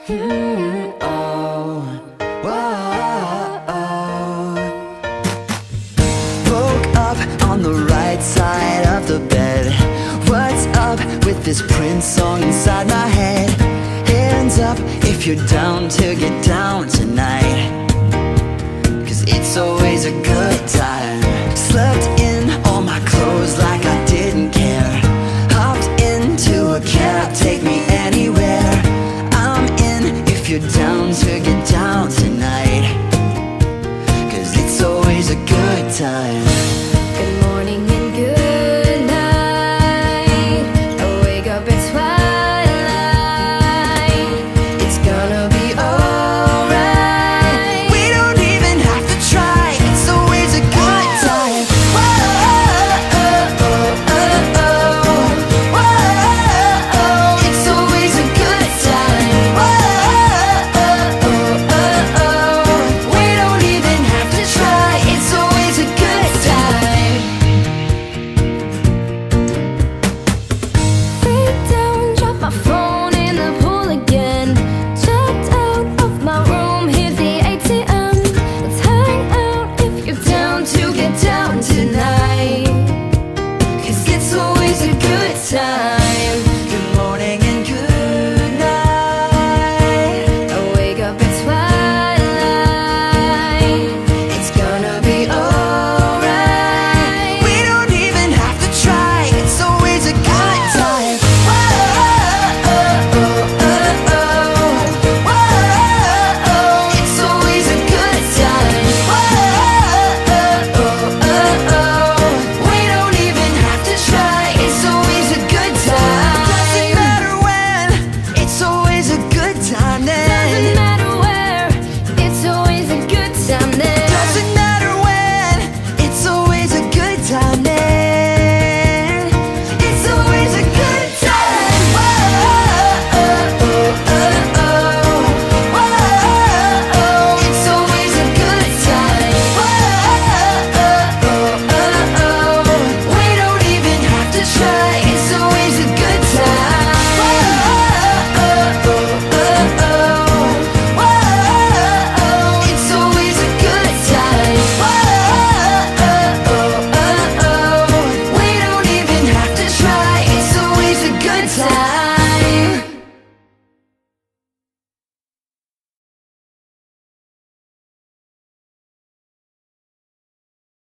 Oh, whoa. Woke up on the right side of the bed. What's up with this Prince song inside my head? Hands up if you're down to get down tonight, 'cause it's always a good